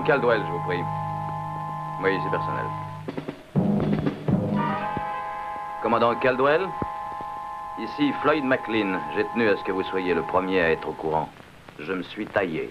Caldwell, je vous prie. Oui, c'est personnel. Commandant Caldwell, ici Floyd McLean. J'ai tenu à ce que vous soyez le premier à être au courant. Je me suis taillé.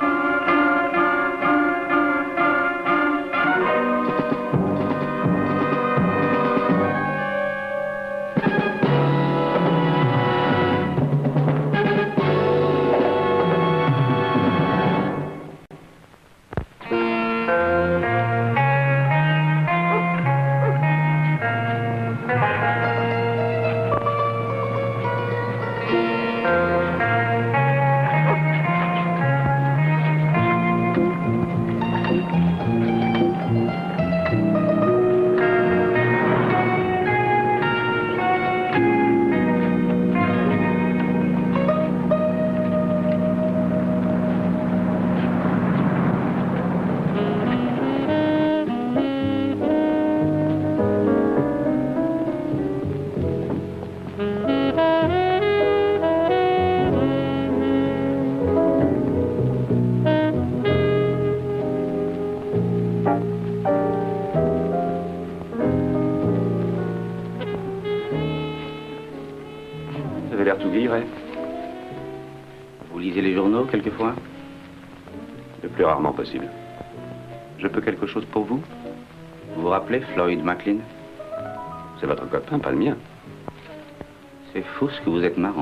Quelquefois? Le plus rarement possible. Je peux quelque chose pour vous? Vous vous rappelez Floyd McLean? C'est votre copain, pas le mien. C'est fou ce que vous êtes marrant.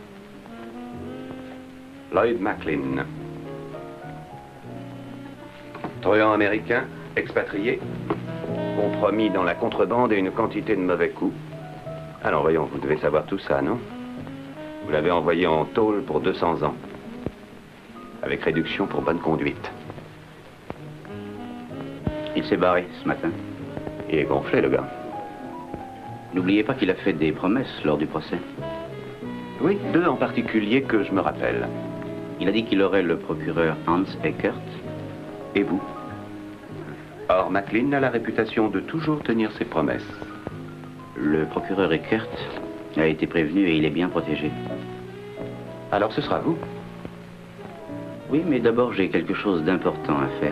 Floyd McLean. Truand américain, expatrié, compromis dans la contrebande et une quantité de mauvais coups. Alors voyons, vous devez savoir tout ça, non? Vous l'avez envoyé en tôle pour 200 ans. Avec réduction pour bonne conduite. Il s'est barré ce matin. Il est gonflé, le gars. N'oubliez pas qu'il a fait des promesses lors du procès. Oui, 2 en particulier que je me rappelle. Il a dit qu'il aurait le procureur Hans Eckert et vous. Or, McLean a la réputation de toujours tenir ses promesses. Le procureur Eckert a été prévenu et il est bien protégé. Alors ce sera vous. Oui, mais d'abord, j'ai quelque chose d'important à faire.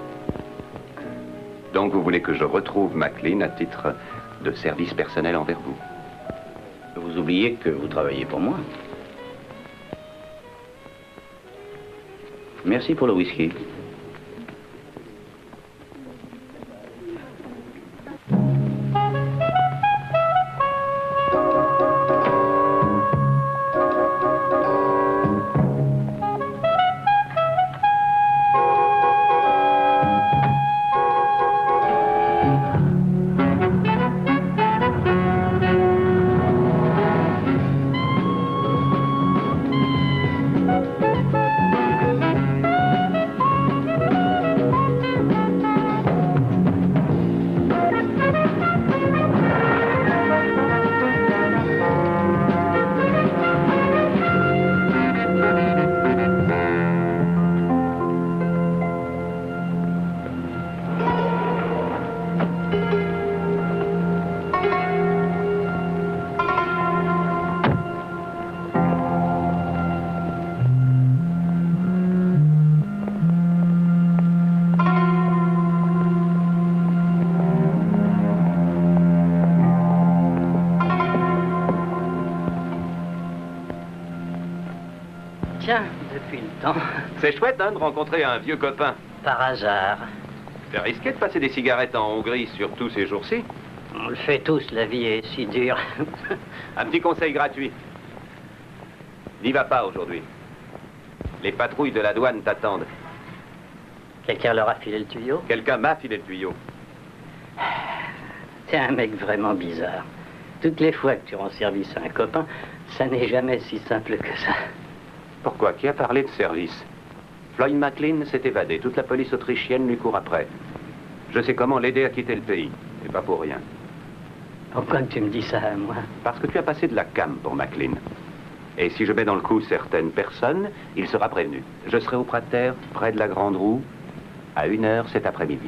Donc, vous voulez que je retrouve McLean à titre de service personnel envers vous? Vous oubliez que vous travaillez pour moi. Merci pour le whisky. Tiens, depuis le temps. C'est chouette, hein, de rencontrer un vieux copain. Par hasard. C'est risqué de passer des cigarettes en Hongrie, surtout ces jours-ci. On le fait tous, la vie est si dure. Un petit conseil gratuit. N'y va pas aujourd'hui. Les patrouilles de la douane t'attendent. Quelqu'un leur a filé le tuyau? Quelqu'un m'a filé le tuyau. T'es un mec vraiment bizarre. Toutes les fois que tu rends service à un copain, ça n'est jamais si simple que ça. Pourquoi? Qui a parlé de service? Floyd McLean s'est évadé. Toute la police autrichienne lui court après. Je sais comment l'aider à quitter le pays. Et pas pour rien. Pourquoi tu me dis ça à moi? Parce que tu as passé de la cam pour McLean. Et si je mets dans le coup certaines personnes, il sera prévenu. Je serai au Prater, près de la Grande Roue, à 1h cet après-midi.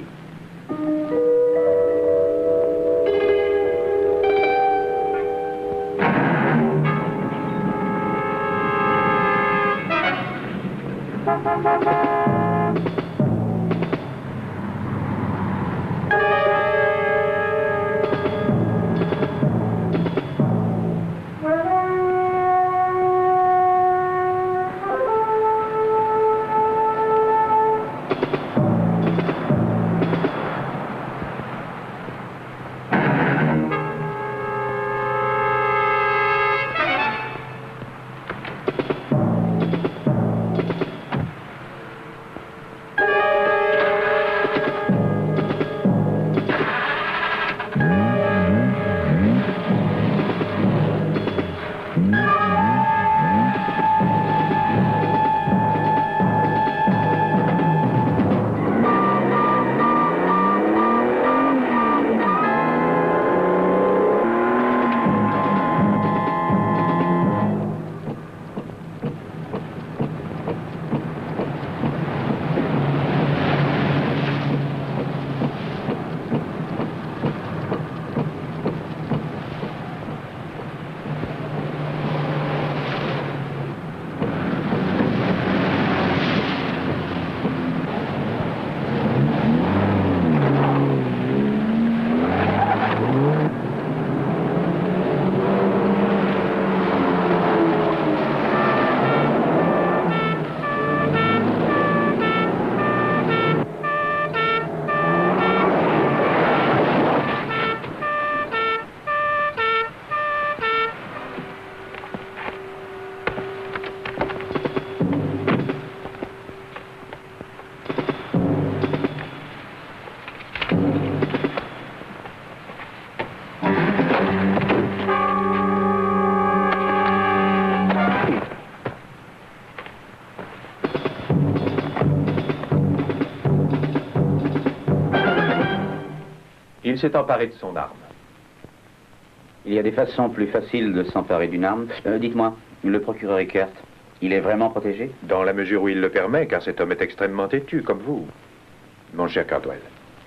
Il s'est emparé de son arme. Il y a des façons plus faciles de s'emparer d'une arme. Dites-moi, le procureur Eckert, il est vraiment protégé? Dans la mesure où il le permet, car cet homme est extrêmement têtu, comme vous, mon cher Cardwell.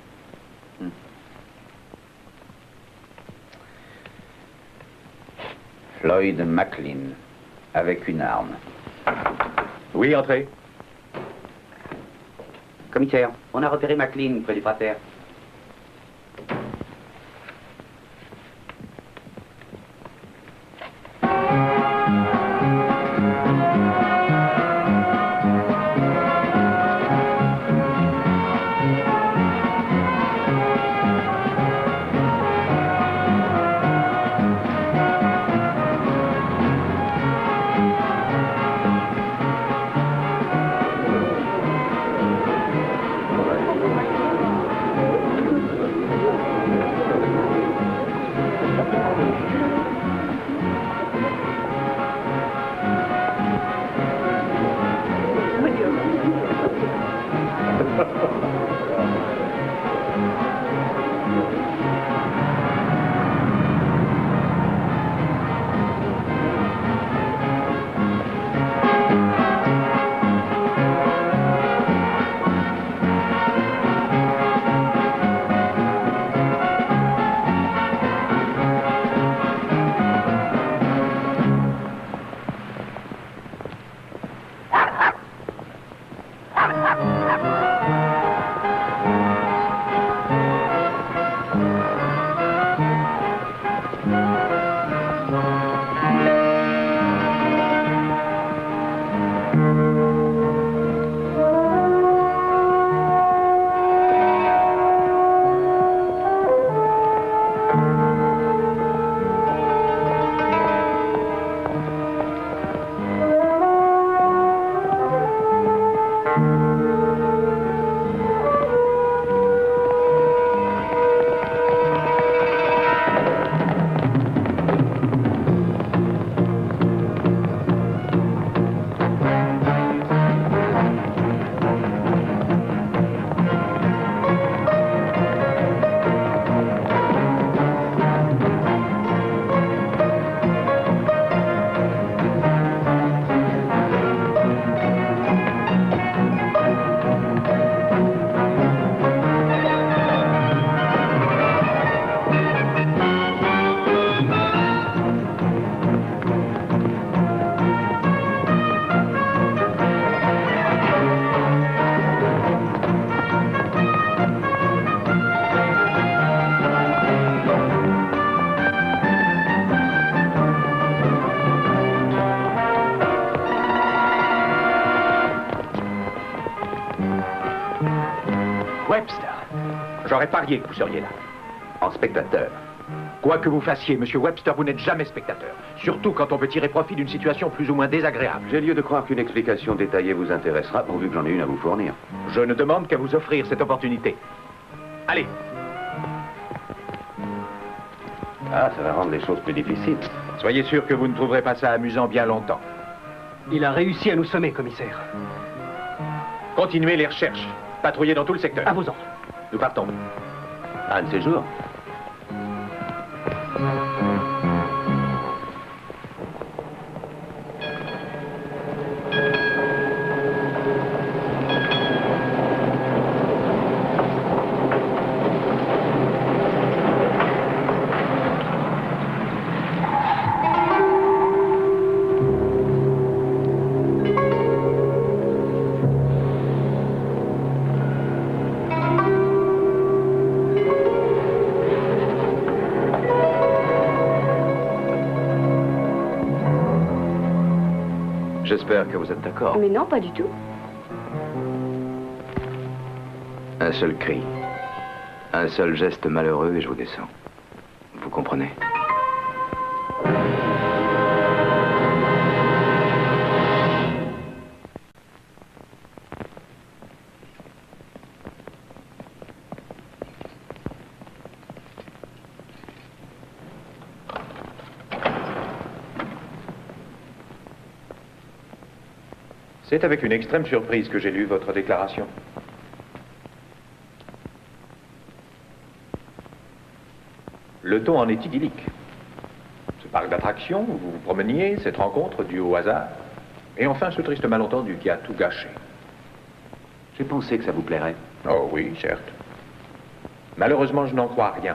Floyd McLean, avec une arme. Oui, entrez. Commissaire, on a repéré McLean près du cratère. J'aurais parié que vous seriez là. En spectateur. Quoi que vous fassiez, Monsieur Webster, vous n'êtes jamais spectateur. Surtout quand on peut tirer profit d'une situation plus ou moins désagréable. J'ai lieu de croire qu'une explication détaillée vous intéressera, pourvu que j'en ai une à vous fournir. Je ne demande qu'à vous offrir cette opportunité. Allez. Ah, ça va rendre les choses plus difficiles. Soyez sûr que vous ne trouverez pas ça amusant bien longtemps. Il a réussi à nous semer, commissaire. Continuez les recherches. Patrouillez dans tout le secteur. À vos ordres. Nous partons. Un de ces jours. J'espère que vous êtes d'accord. Mais non, pas du tout. Un seul cri, un seul geste malheureux et je vous descends. Vous comprenez? C'est avec une extrême surprise que j'ai lu votre déclaration. Le ton en est idyllique. Ce parc d'attractions, où vous vous promeniez, cette rencontre due au hasard, et enfin ce triste malentendu qui a tout gâché. J'ai pensé que ça vous plairait. Oh oui, certes. Malheureusement, je n'en crois rien.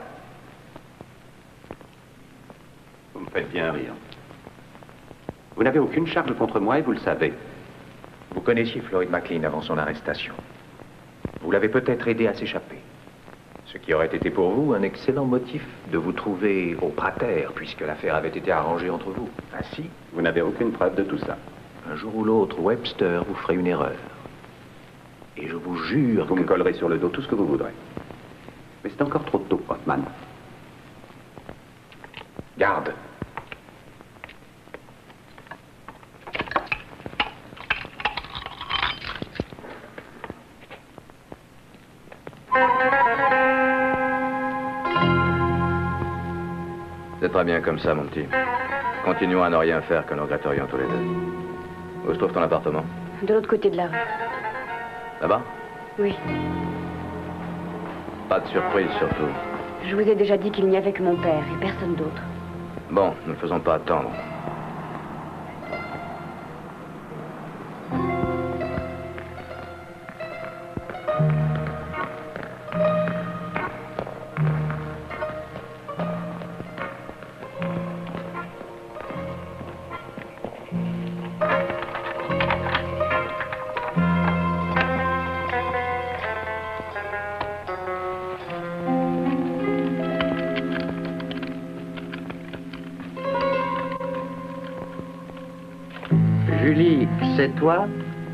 Vous me faites bien rire. Vous n'avez aucune charge contre moi et vous le savez. Vous connaissiez Floyd McLean avant son arrestation. Vous l'avez peut-être aidé à s'échapper. Ce qui aurait été pour vous un excellent motif de vous trouver au prater, puisque l'affaire avait été arrangée entre vous. Ainsi, Vous n'avez aucune preuve de tout ça. un jour ou l'autre, Webster vous ferait une erreur. Et je vous jure Vous que... me collerez sur le dos tout ce que vous voudrez. Mais c'est encore trop tôt, Hoffman. Garde. C'est très bien comme ça, mon petit. Continuons à ne rien faire que nous regretterions tous les deux. Où se trouve ton appartement? De l'autre côté de la rue. Là-bas? Oui. Pas de surprise, surtout. Je vous ai déjà dit qu'il n'y avait que mon père et personne d'autre. Bon, ne le faisons pas attendre. Julie, c'est toi?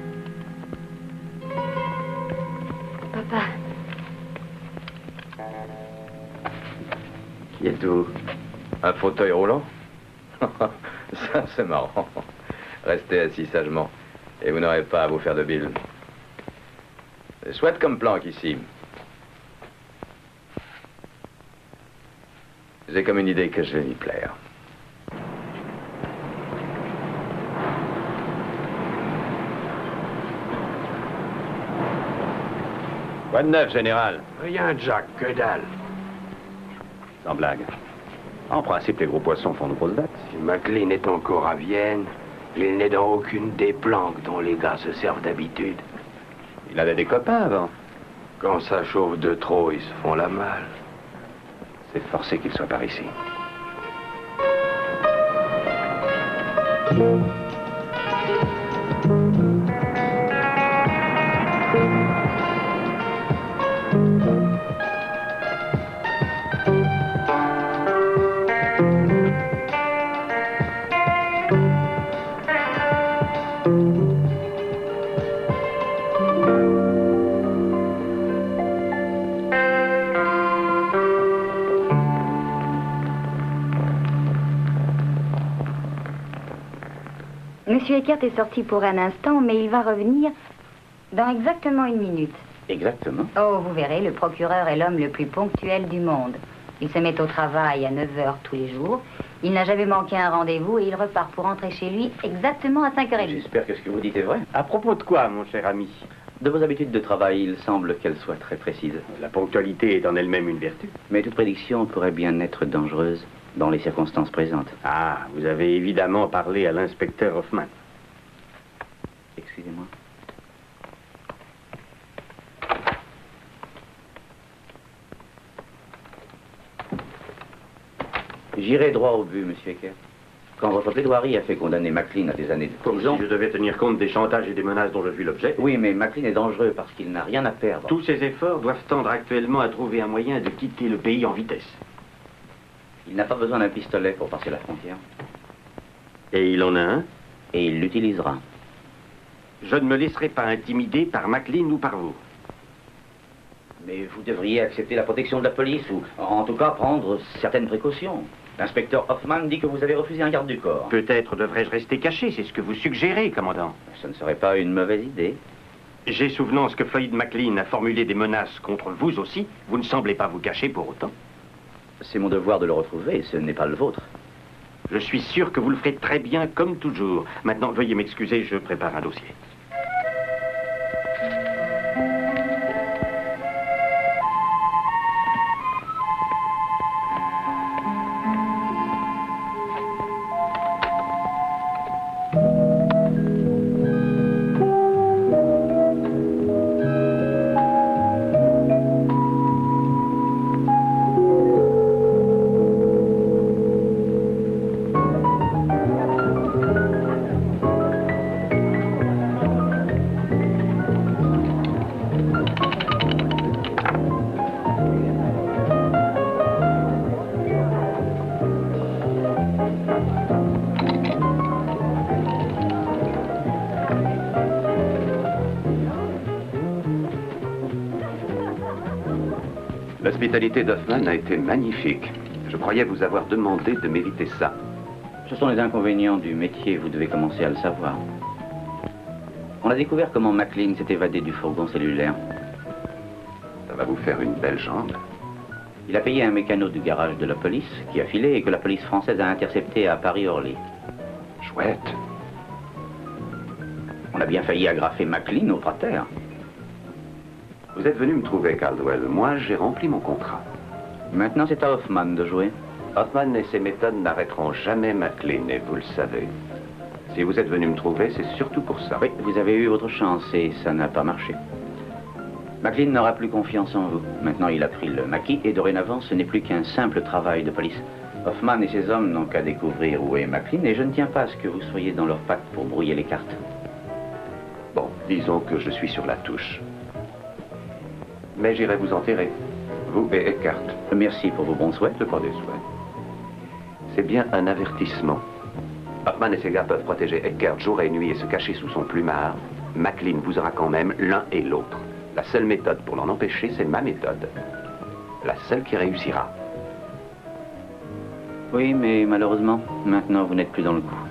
Papa, Qui êtes-vous? Un fauteuil roulant? Ça, c'est marrant. Restez assis sagement. Et vous n'aurez pas à vous faire de bile. C'est chouette comme planque ici. J'ai comme une idée que je vais m'y plaire. Quoi de neuf, général? Rien, Jack, que dalle. Sans blague. En principe, les gros poissons font de grosses dates. Si McLean est encore à Vienne, il n'est dans aucune des planques dont les gars se servent d'habitude. Il avait des copains avant. Quand ça chauffe de trop, ils se font la malle. C'est forcé qu'il soit par ici. Monsieur Eckert est sorti pour un instant, mais il va revenir dans exactement 1 minute. Exactement. Oh, vous verrez, le procureur est l'homme le plus ponctuel du monde. Il se met au travail à 9 h tous les jours. Il n'a jamais manqué un rendez-vous et il repart pour rentrer chez lui exactement à 5 h 30. J'espère que ce que vous dites est vrai. À propos de quoi, mon cher ami? De vos habitudes de travail, il semble qu'elles soient très précises. La ponctualité est en elle-même une vertu. Mais toute prédiction pourrait bien être dangereuse dans les circonstances présentes. Ah, vous avez évidemment parlé à l'inspecteur Hoffman. Excusez-moi. J'irai droit au but, monsieur Eckert. Quand votre plaidoirie a fait condamner McLean à des années de Comme prison... si je devais tenir compte des chantages et des menaces dont je suis l'objet. Oui, mais McLean est dangereux parce qu'il n'a rien à perdre. Tous ces efforts doivent tendre actuellement à trouver un moyen de quitter le pays en vitesse. Il n'a pas besoin d'un pistolet pour passer la frontière. Et il en a un? Et il l'utilisera. Je ne me laisserai pas intimider par McLean ou par vous. Mais vous devriez accepter la protection de la police ou, en tout cas, prendre certaines précautions. L'inspecteur Hoffman dit que vous avez refusé un garde du corps. Peut-être devrais-je rester caché, c'est ce que vous suggérez, commandant. Ce ne serait pas une mauvaise idée. J'ai souvenance que Floyd McLean a formulé des menaces contre vous aussi. Vous ne semblez pas vous cacher pour autant. C'est mon devoir de le retrouver, ce n'est pas le vôtre. Je suis sûr que vous le ferez très bien, comme toujours. Maintenant, veuillez m'excuser, je prépare un dossier. L'hospitalité d'Hoffman a été magnifique. Je croyais vous avoir demandé de m'éviter ça. Ce sont les inconvénients du métier, vous devez commencer à le savoir. On a découvert comment McLean s'est évadé du fourgon cellulaire. Ça va vous faire une belle jambe. Il a payé un mécano du garage de la police qui a filé et que la police française a intercepté à Paris-Orly. Chouette. On a bien failli agrafer McLean au cratère. Vous êtes venu me trouver, Caldwell. Moi, j'ai rempli mon contrat. Maintenant, c'est à Hoffman de jouer. Hoffman et ses méthodes n'arrêteront jamais McLean, et vous le savez. Si vous êtes venu me trouver, c'est surtout pour ça. Oui, vous avez eu votre chance et ça n'a pas marché. McLean n'aura plus confiance en vous. Maintenant, il a pris le maquis et dorénavant, ce n'est plus qu'un simple travail de police. Hoffman et ses hommes n'ont qu'à découvrir où est McLean et je ne tiens pas à ce que vous soyez dans leur patte pour brouiller les cartes. Bon, disons que je suis sur la touche. Mais j'irai vous enterrer, vous et Eckhart. Merci pour vos bons souhaits. Ce pas des souhaits. C'est bien un avertissement. Hoffman et ses gars peuvent protéger Eckhart jour et nuit et se cacher sous son plumard. McLean vous aura quand même l'un et l'autre. La seule méthode pour l'en empêcher, c'est ma méthode. La seule qui réussira. Oui, mais malheureusement, maintenant, vous n'êtes plus dans le coup.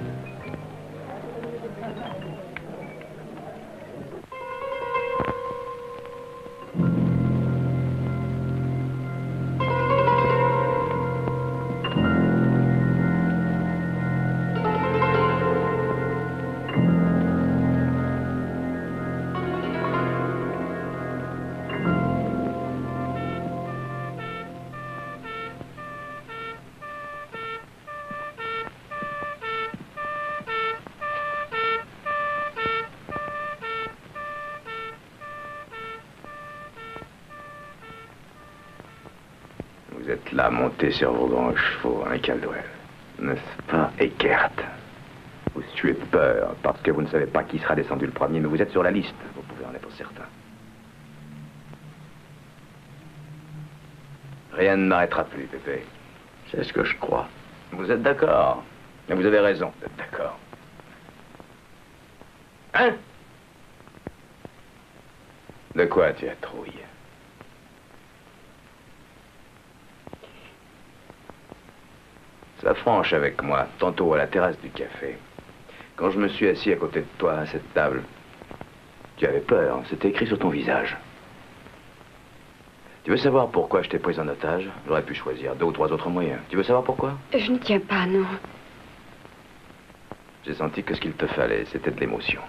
Vous êtes là, monté sur vos grands chevaux, hein, Caldwell. N'est-ce pas, Eckhart? Vous tuez de peur, parce que vous ne savez pas qui sera descendu le premier, mais vous êtes sur la liste. Vous pouvez en être certain. Rien ne m'arrêtera plus, Pépé. C'est ce que je crois. Vous êtes d'accord? Mais vous avez raison d'être d'accord. Hein? De quoi tu as trouille? Ça franche avec moi, tantôt à la terrasse du café. Quand je me suis assis à côté de toi à cette table, tu avais peur, c'était écrit sur ton visage. Tu veux savoir pourquoi je t'ai pris en otage? J'aurais pu choisir 2 ou 3 autres moyens. Tu veux savoir pourquoi? Je ne tiens pas, non. J'ai senti que ce qu'il te fallait, c'était de l'émotion.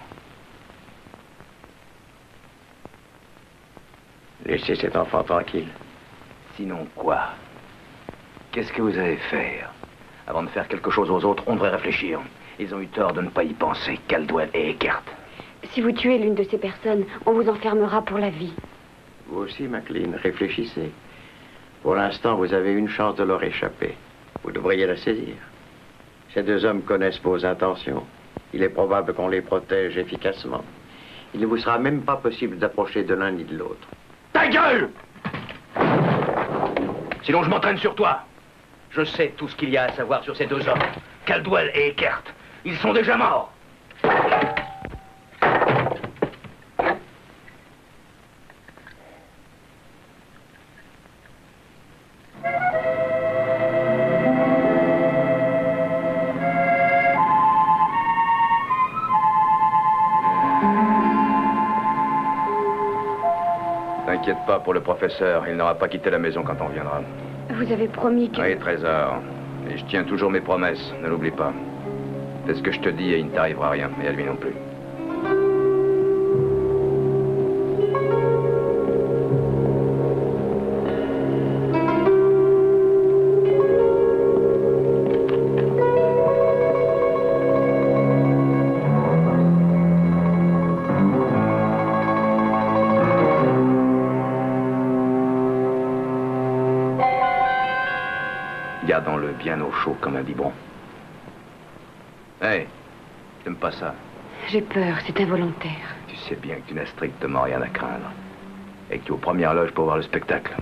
Laissez cet enfant tranquille. Sinon quoi? Qu'est-ce que vous allez faire? Avant de faire quelque chose aux autres, on devrait réfléchir. Ils ont eu tort de ne pas y penser, Caldwell et Eckhart. Si vous tuez l'une de ces personnes, on vous enfermera pour la vie. Vous aussi, McLean, réfléchissez. Pour l'instant, vous avez une chance de leur échapper. Vous devriez la saisir. Ces 2 hommes connaissent vos intentions. Il est probable qu'on les protège efficacement. Il ne vous sera même pas possible d'approcher de l'un ni de l'autre. Ta gueule! Sinon je m'entraîne sur toi. Je sais tout ce qu'il y a à savoir sur ces 2 hommes, Caldwell et Eckhart. Ils sont déjà morts. T'inquiète pas pour le professeur, il n'aura pas quitté la maison quand on viendra. Vous avez promis que... Oui, Trésor. Et je tiens toujours mes promesses, ne l'oublie pas. Fais ce que je te dis et il ne t'arrivera rien, et à lui non plus. Gardons-le bien au chaud comme un biberon. Hey, t'aimes pas ça? J'ai peur, c'est involontaire. Tu sais bien que tu n'as strictement rien à craindre. Et que tu es aux premières loges pour voir le spectacle.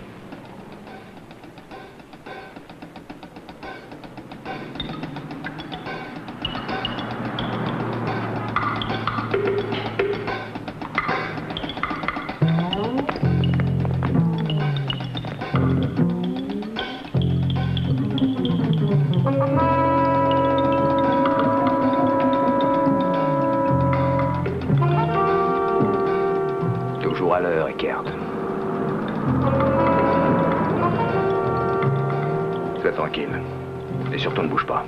Laisse-la tranquille. Et surtout, ne bouge pas.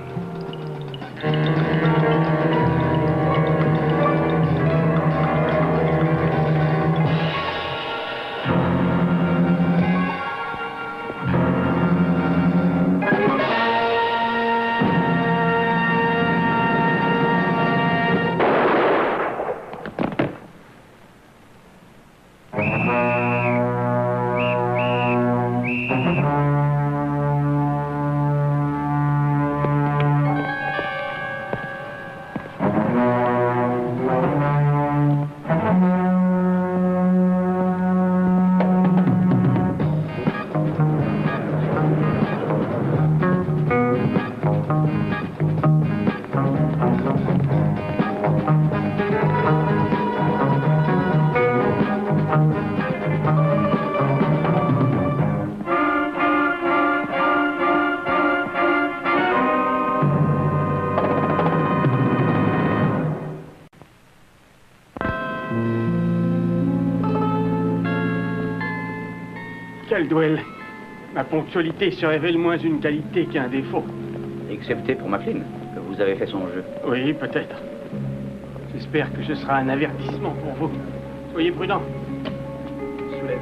Caldwell, ma ponctualité se révèle moins une qualité qu'un défaut. Excepté pour McLean, que vous avez fait son jeu. Oui, peut-être. J'espère que ce sera un avertissement pour vous. Soyez prudent. Soulève.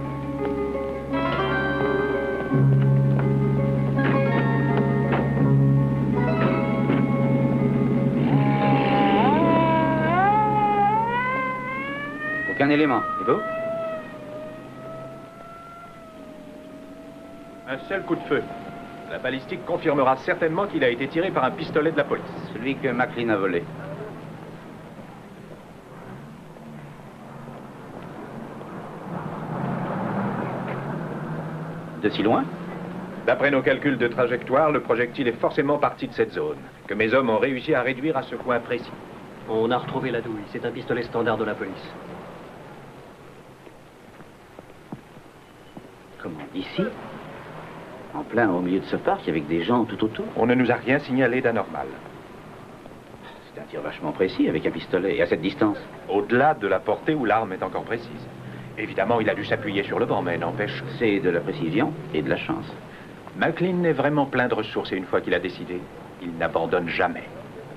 Aucun élément. Et vous? Un seul coup de feu. La balistique confirmera certainement qu'il a été tiré par un pistolet de la police. Celui que McLean a volé. De si loin? D'après nos calculs de trajectoire, le projectile est forcément parti de cette zone, que mes hommes ont réussi à réduire à ce point précis. On a retrouvé la douille. C'est un pistolet standard de la police. Comment? Ici? En plein au milieu de ce parc, avec des gens tout autour? On ne nous a rien signalé d'anormal. C'est un tir vachement précis avec un pistolet, et à cette distance. Au-delà de la portée où l'arme est encore précise. Évidemment, il a dû s'appuyer sur le banc, mais n'empêche... C'est de la précision et de la chance. McLean est vraiment plein de ressources et une fois qu'il a décidé, il n'abandonne jamais.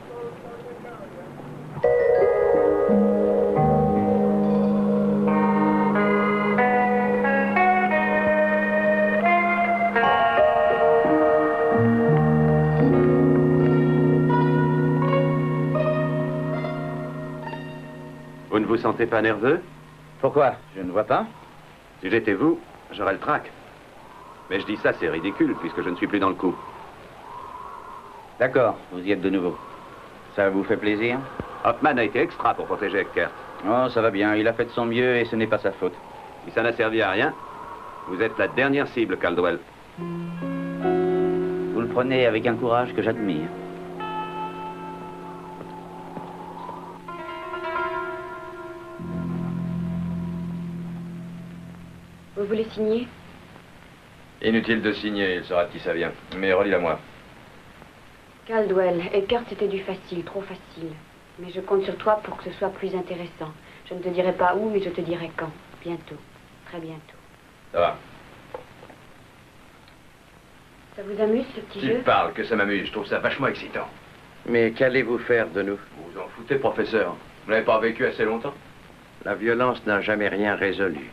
Vous ne vous sentez pas nerveux? Pourquoi? Je ne vois pas. Si j'étais vous, j'aurais le trac. Mais je dis ça, c'est ridicule, puisque je ne suis plus dans le coup. D'accord, vous y êtes de nouveau. Ça vous fait plaisir? Hoffman a été extra pour protéger Eckert. Oh, ça va bien, il a fait de son mieux et ce n'est pas sa faute. Si ça n'a servi à rien, vous êtes la dernière cible, Caldwell. Vous le prenez avec un courage que j'admire. Vous voulez signer? Inutile de signer, il saura de qui ça vient. Mais relis-la moi. Caldwell, Eckert, c'était du facile, trop facile. Mais je compte sur toi pour que ce soit plus intéressant. Je ne te dirai pas où, mais je te dirai quand. Bientôt. Très bientôt. Ça va. Ça vous amuse, ce petit Tu jeu? parles, que ça m'amuse. Je trouve ça vachement excitant. Mais qu'allez-vous faire de nous? Vous vous en foutez, professeur. Vous n'avez pas vécu assez longtemps? La violence n'a jamais rien résolu.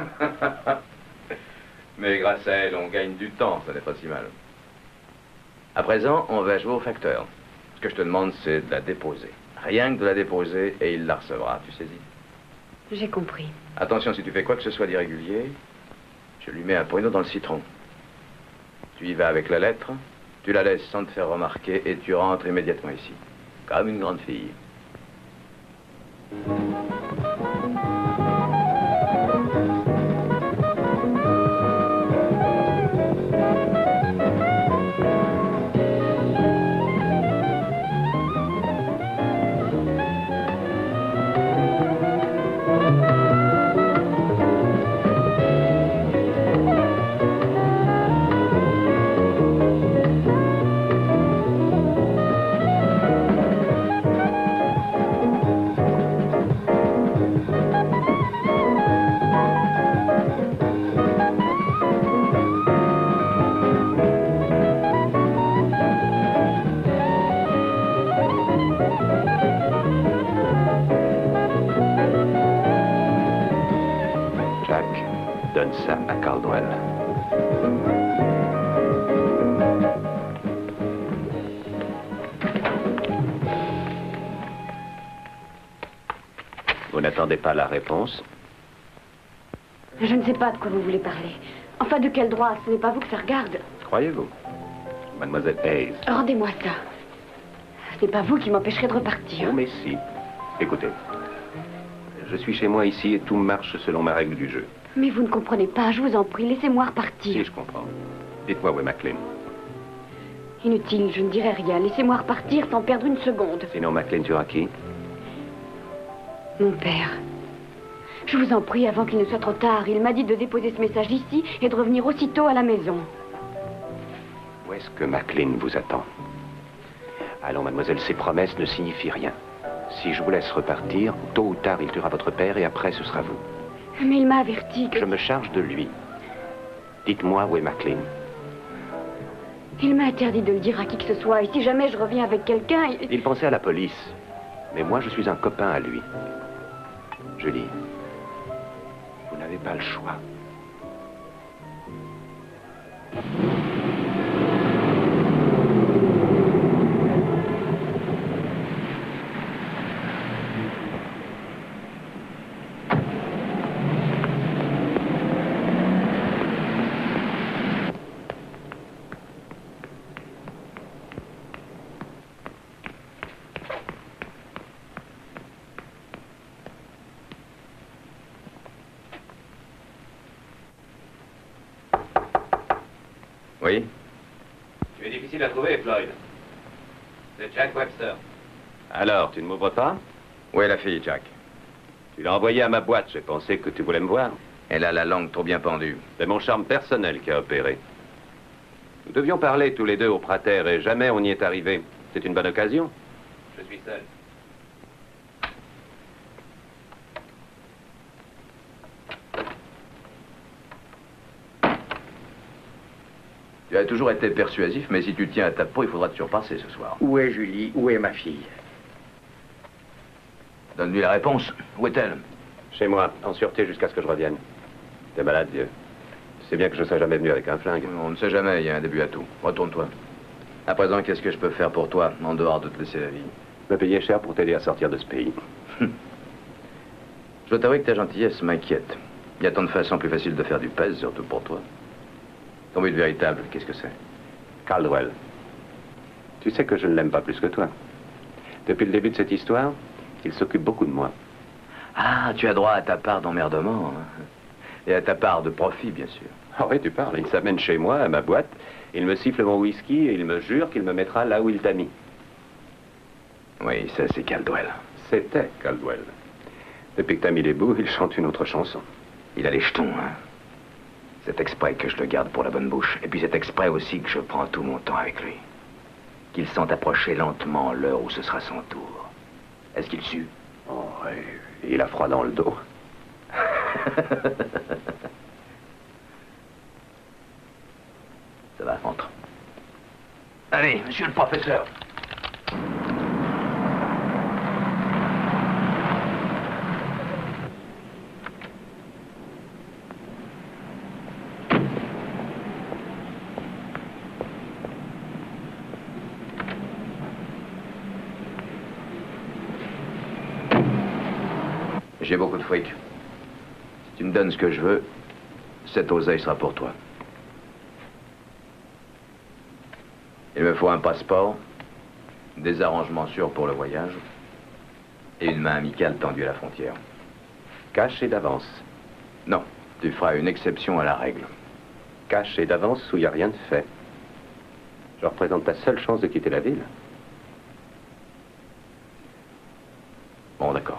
Mais grâce à elle, on gagne du temps, ça n'est pas si mal. À présent, on va jouer au facteur. Ce que je te demande, c'est de la déposer. Rien que de la déposer et il la recevra, tu saisis? J'ai compris. Attention, si tu fais quoi que ce soit d'irrégulier, je lui mets un poignot dans le citron. Tu y vas avec la lettre, tu la laisses sans te faire remarquer et tu rentres immédiatement ici. Comme une grande fille. donne ça à Caldwell. Vous n'attendez pas la réponse? Je ne sais pas de quoi vous voulez parler. Enfin, de quel droit? Ce n'est pas vous que ça regarde. Croyez-vous? Mademoiselle Hayes. Rendez-moi ça. Ce n'est pas vous qui m'empêcherez de repartir. Oh, mais si. Écoutez. Je suis chez moi ici et tout marche selon ma règle du jeu. Mais vous ne comprenez pas, je vous en prie, laissez-moi repartir. Si, je comprends. Dites-moi où est McLean. Inutile, je ne dirai rien. Laissez-moi repartir sans perdre une seconde. Sinon, McLean tuera qui? Mon père. Je vous en prie, avant qu'il ne soit trop tard, il m'a dit de déposer ce message ici et de revenir aussitôt à la maison. Où est-ce que McLean vous attend? Allons, mademoiselle, ces promesses ne signifient rien. Si je vous laisse repartir, tôt ou tard, il tuera votre père et après, ce sera vous. Mais il m'a averti que... Je me charge de lui. Dites-moi où est McLean. Il m'a interdit de le dire à qui que ce soit. Et si jamais je reviens avec quelqu'un... Il pensait à la police. Mais moi, je suis un copain à lui. Julie, vous n'avez pas le choix. Oui? Tu es difficile à trouver, Floyd. C'est Jack Webster. Alors, tu ne m'ouvres pas? Où est la fille, Jack? Tu l'as envoyée à ma boîte. J'ai pensé que tu voulais me voir. Elle a la langue trop bien pendue. C'est mon charme personnel qui a opéré. Nous devions parler tous les deux au Prater et jamais on n'y est arrivé. C'est une bonne occasion. Je suis seul. Tu as toujours été persuasif, mais si tu tiens à ta peau, il faudra te surpasser ce soir. Où est Julie? Où est ma fille? Donne-lui la réponse. Où est-elle? Chez moi, en sûreté jusqu'à ce que je revienne. T'es malade, vieux. Tu sais bien que je ne serais jamais venu avec un flingue. On ne sait jamais, il y a un début à tout. Retourne-toi. À présent, qu'est-ce que je peux faire pour toi, en dehors de te laisser la vie? Me payer cher pour t'aider à sortir de ce pays. Je dois t'avouer que ta gentillesse m'inquiète. Il y a tant de façons plus faciles de faire du pèse, surtout pour toi. Ton but véritable, qu'est-ce que c'est? Caldwell. Tu sais que je ne l'aime pas plus que toi. Depuis le début de cette histoire, il s'occupe beaucoup de moi. Ah, tu as droit à ta part d'emmerdement. Hein. Et à ta part de profit, bien sûr. Ah oui, tu parles. Il s'amène chez moi, à ma boîte. Il me siffle mon whisky et il me jure qu'il me mettra là où il t'a mis. Oui, ça, c'est Caldwell. C'était Caldwell. Depuis que t'as mis les bouts, il chante une autre chanson. Il a les jetons, hein. C'est exprès que je le garde pour la bonne bouche. Et puis c'est exprès aussi que je prends tout mon temps avec lui. Qu'il sente approcher lentement l'heure où ce sera son tour. Est-ce qu'il sue? Oh, ouais. Il a froid dans le dos. Ça va, rentre. Allez, monsieur le professeur. J'ai beaucoup de fric. Si tu me donnes ce que je veux, cette oseille sera pour toi. Il me faut un passeport, des arrangements sûrs pour le voyage et une main amicale tendue à la frontière. Cash et d'avance. Non, tu feras une exception à la règle. Cash et d'avance où il n'y a rien de fait. Je représente ta seule chance de quitter la ville. Bon, d'accord.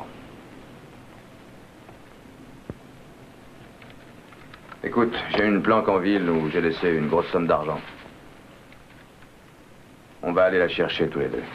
Écoute, j'ai une planque en ville où j'ai laissé une grosse somme d'argent. On va aller la chercher tous les deux.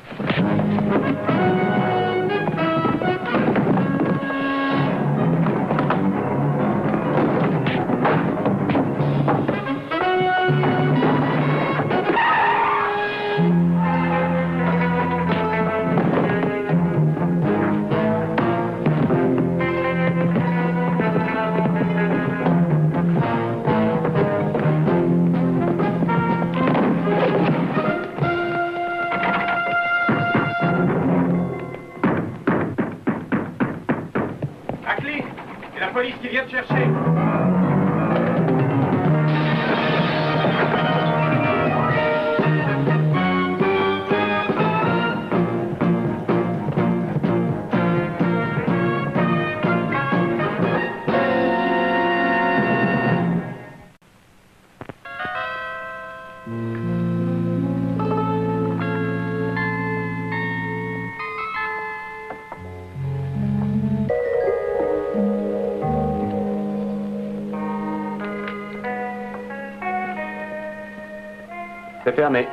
C'est fermé.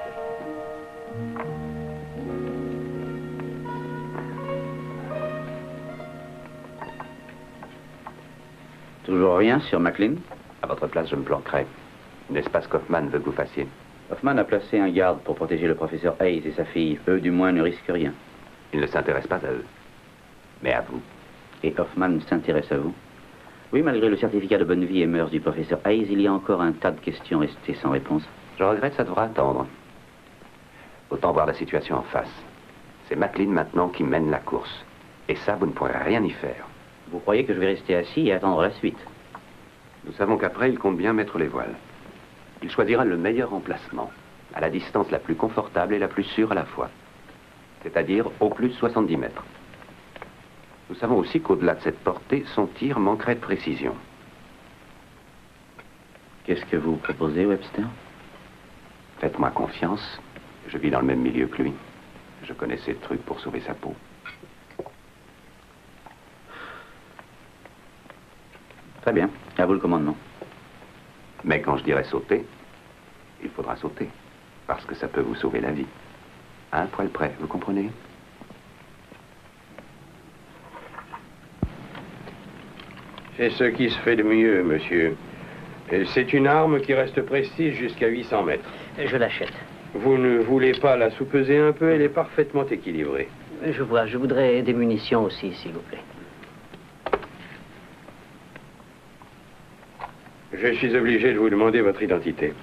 Toujours rien sur McLean? À votre place, je me planquerai. N'est-ce pas ce qu'Hoffman veut que vous fassiez? Hoffman a placé un garde pour protéger le professeur Hayes et sa fille. Eux, du moins, ne risquent rien. Il ne s'intéresse pas à eux, mais à vous. Et Hoffman s'intéresse à vous? Oui, malgré le certificat de bonne vie et mœurs du professeur Hayes, il y a encore un tas de questions restées sans réponse. Je regrette, ça devra attendre. Autant voir la situation en face. C'est McLean maintenant qui mène la course. Et ça, vous ne pourrez rien y faire. Vous croyez que je vais rester assis et attendre la suite? Nous savons qu'après, il compte bien mettre les voiles. Il choisira le meilleur emplacement, à la distance la plus confortable et la plus sûre à la fois. C'est-à-dire au plus de 70 mètres. Nous savons aussi qu'au-delà de cette portée, son tir manquerait de précision. Qu'est-ce que vous proposez, Webster? Faites-moi confiance. Je vis dans le même milieu que lui. Je connais ces trucs pour sauver sa peau. Très bien. À vous le commandement. Mais quand je dirai sauter, il faudra sauter. Parce que ça peut vous sauver la vie. Un poil près, vous comprenez? C'est ce qui se fait de mieux, monsieur. Et c'est une arme qui reste précise jusqu'à 800 mètres. Je l'achète. Vous ne voulez pas la soupeser un peu? Elle est parfaitement équilibrée. Je vois. Je voudrais des munitions aussi, s'il vous plaît. Je suis obligé de vous demander votre identité.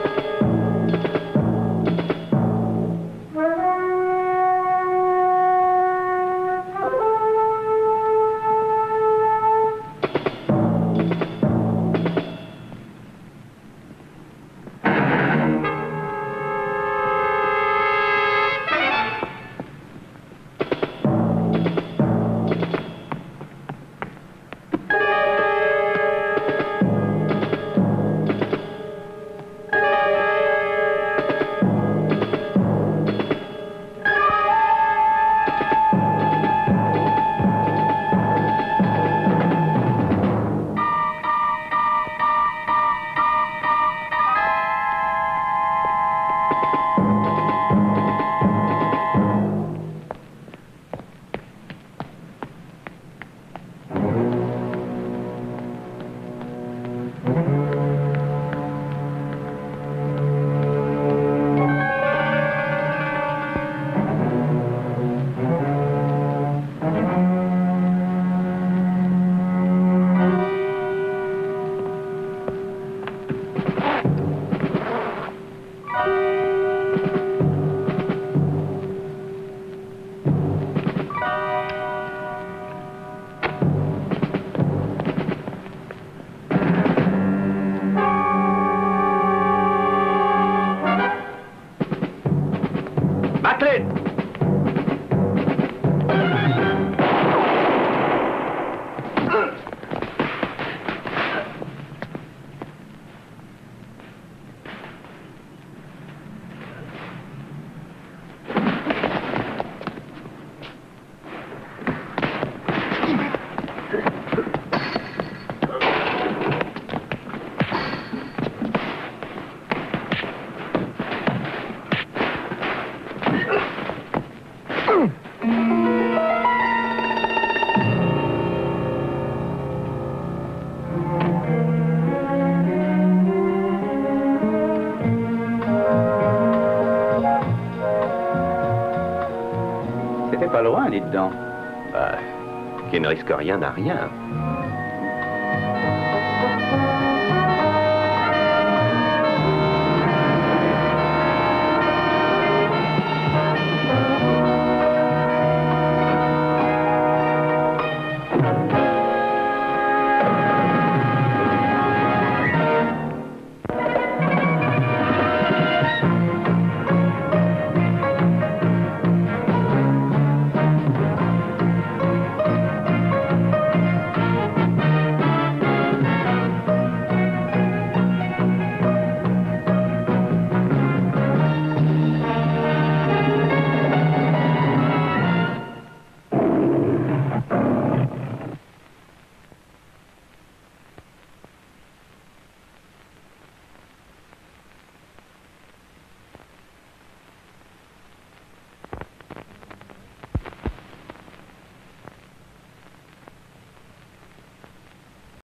Pas loin, dites donc. Bah, qui ne risque rien n'a rien.